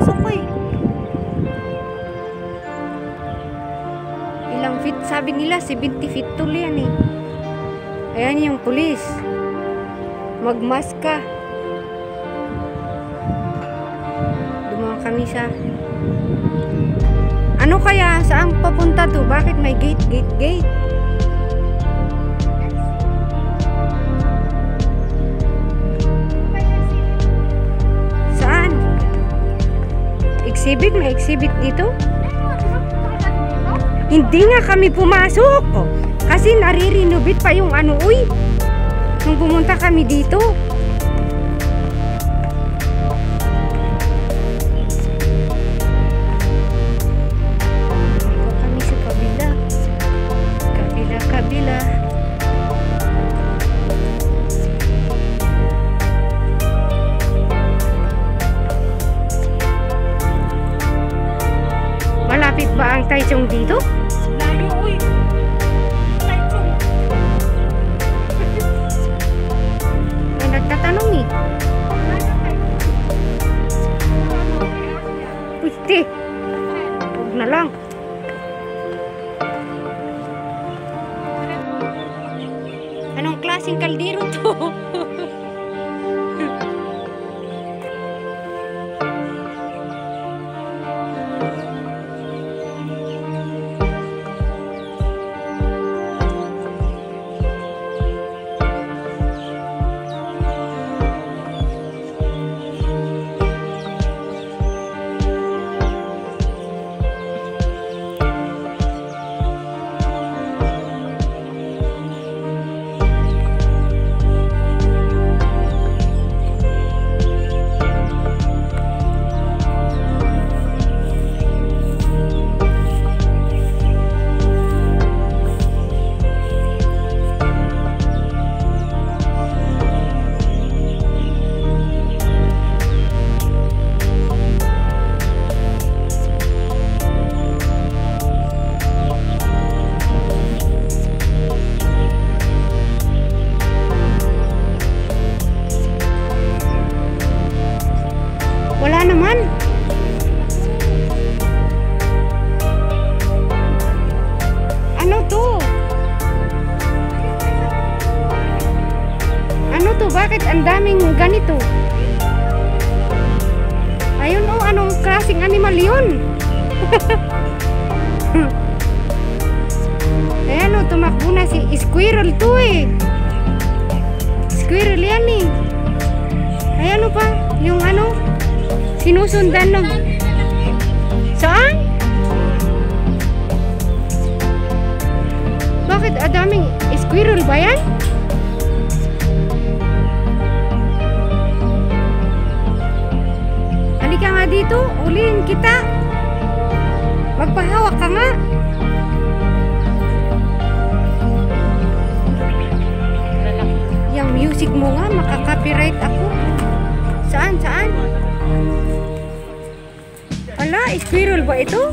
pumasok ko eh. Ilang feet? Sabi nila 70 feet tall yan eh. Ayan yung pulis. Magmask ka. Dumaan kami sa... Ano kaya? Saan papunta to? Bakit may gate? Saan? Exhibit? May exhibit dito? Hindi nga kami pumasok. Kasi nare-renovate pa yung ano, uy. Nung pumunta kami dito. Dito kami sa kabila. Kabila. Malapit ba ang Taichung dito? Layo, uy. Taichung. May nagtatanong eh. Pwede. Huwag na lang. Anong klaseng kaldero to? Wala naman. Ano to? Ano to? Bakit ang daming ganito? Ayun oh, anong klaseng animal yun? Ayan oh, tumakbo na si squirrel to eh. Squirrel yan eh. Ayan oh pa, yung ano, sinusundan ng... Saan? Bakit adaming squirrel ba yan? Halika nga dito, ulihin kita. Magpahawak ka nga. Yung music mo nga, makaka-copyright ako. Saan? Ala, squirrel ba ito?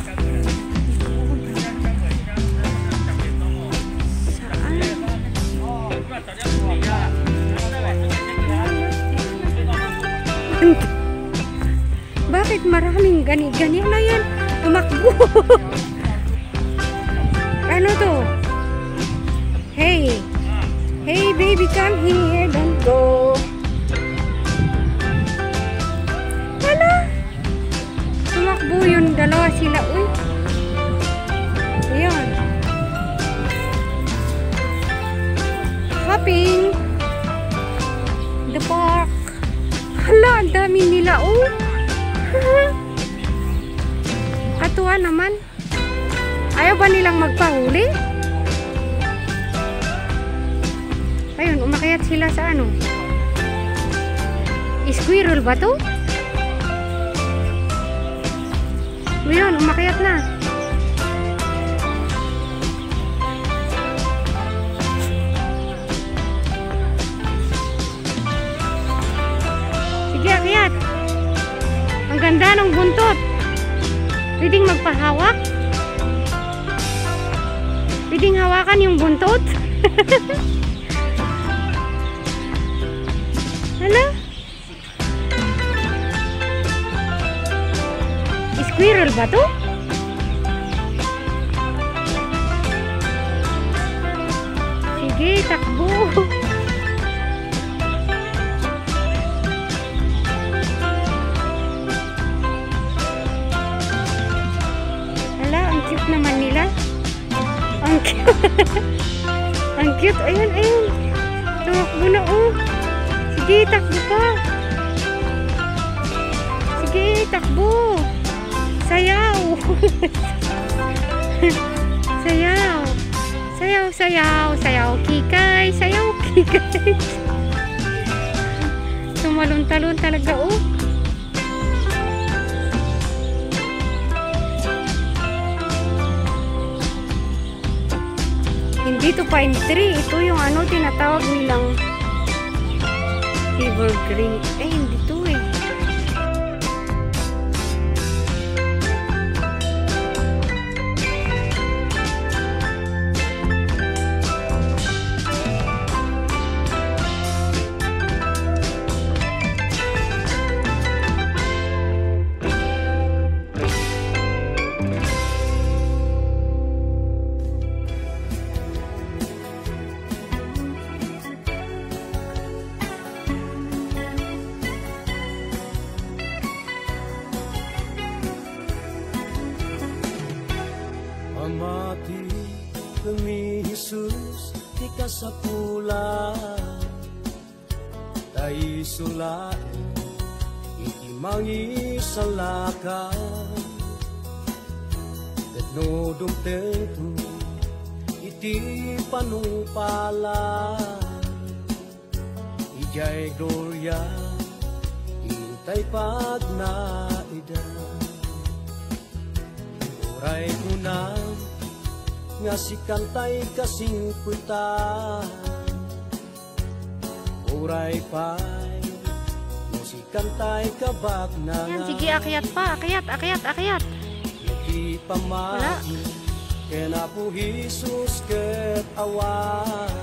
Saan? Bakit maraming gani-gani na yan? Tumakbo. Ano to? Hey baby, come here, don't go. Tumakbo yun, dalawa sila, uy. Ayan. Hopping. The park. Hala, ang dami nila, oh. Katuwa naman. Ayaw ba nilang magpahuli? Ayun, umakyat sila sa ano. Squirrel ba to? Ayun, umakyat na. Sige, akyat. Ang ganda ng buntot. Pwedeng magpahawak? Pwedeng hawakan yung buntot? Hala? Squirrel ba to? Sige, takbo. Hala, ang cute naman nila. Ang cute. Ang cute. Ayun, ayun. Tumakbo na, oh. Sige, takbo pa. Sige, takbo. Sayaw. Sayaw. Sayaw, sayaw. Sayaw, kikay. Sayaw, kikay. Tumalon-talon talaga, oh. Hindi to pine tree. Ito yung ano, tinatawag nilang evergreen. Eh, hindi to eh. Amati kami Jesus di kasapulan tayo sulain iti mangisalakan kadno dumtengtu iti panumpalan ijay gloria intay pagnaida oray kunang nga si kantay kasing puta oray pay nga si kantay kabak na Yan, sige, akyat pa. Akyat, akyat, akyat. Iti pamati kena po Jesus ket awan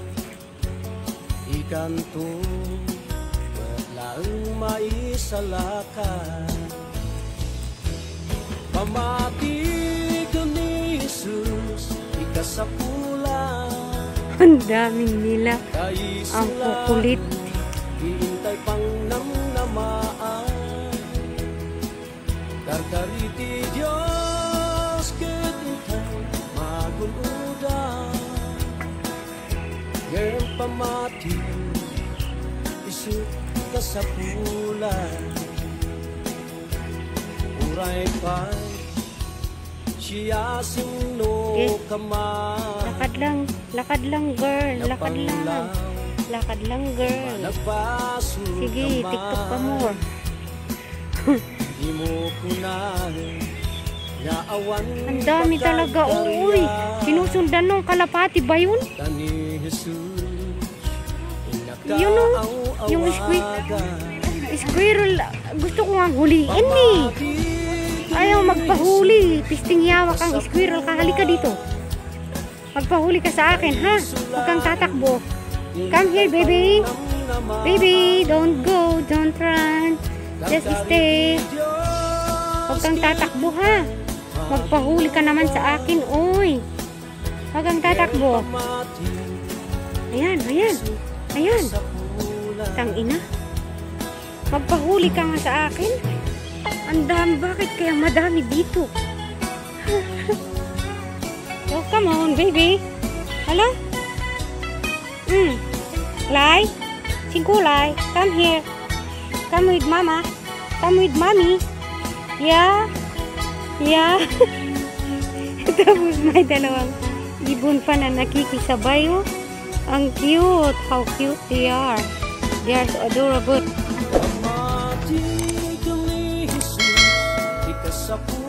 ikanto ket laeng maisalakan pamati ni Jesus ikasapulan Ang daming nila. Ang kukulit. hintay pang namnamaan karkariti Diyos ket intay magunudan ngem pamati isu kasapulan uray pay siya sino kaman Lakad lang girl, lakad lang. Lakad lang girl. Sige, TikTok pa more. Di mo kunahin na awan Ang dami talaga, uy. Sinusundan ng kalapati ba yun? Tani Jesus Yun o, yung squirrel. Gusto ko nga huliin eh. Ayaw magpahuli. Pisting yawak ang squirrel. Halika dito. Magpahuli ka sa akin, ha? Huwag kang tatakbo. Come here, baby. Baby, don't go. Don't run. Just stay. Huwag kang tatakbo, ha? Magpahuli ka naman sa akin, uy. Huwag kang tatakbo. Ayan, ayan. Ayan. Tangina. Magpahuli ka nga sa akin. Ang dami. Bakit kaya madami dito? Oh, come on, baby. Hello? Lai? Singkulay, come here. Come with mama. Come with mommy. Yeah? Yeah? Tapos may dalawang ibon pa na nakikisabay, oh. Ang cute. How cute they are. They are so adorable. Amati kami Jesus ikasapulan